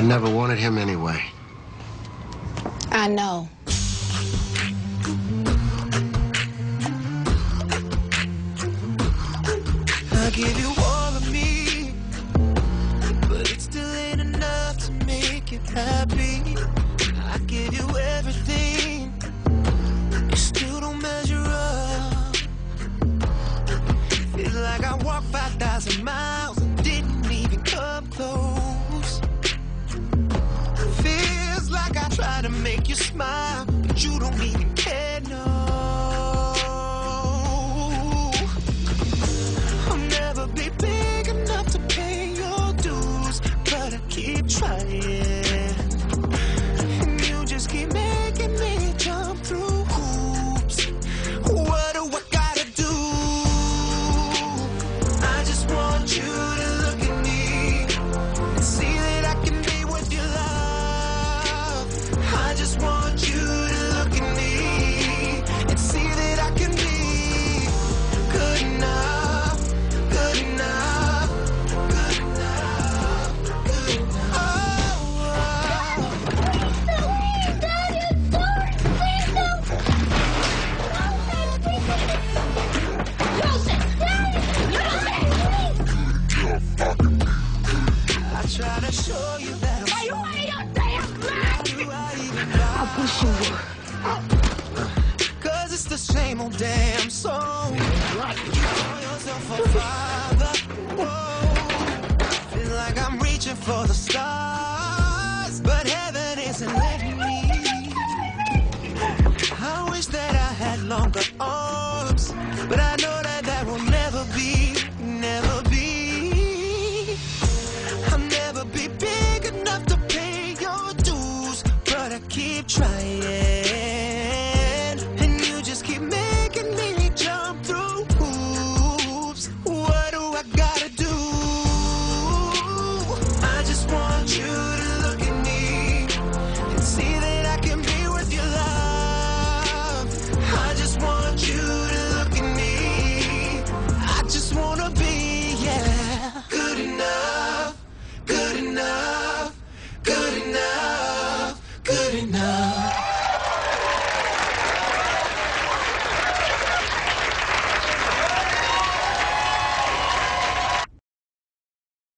never wanted him anyway. I know. I give you all of me, but it still ain't enough to make you happy. I give you everything, you still don't measure up. Feel like I walked 5,000 miles and didn't even come close. Feels like I try to make you smile, but you don't even care, no. I'll never be big enough to pay your dues, but I keep trying. And you just keep making me jump through hoops. What do I gotta do? I just want you to look at me and see that I can be what you love. I just want you to look at me and see that I can be good enough, good enough, good enough, good enough. I try to show you that I'm strong. I wish you would. 'Cause it's the same old damn song. Call yourself a father. Whoa. Feel like I'm reaching for the stars.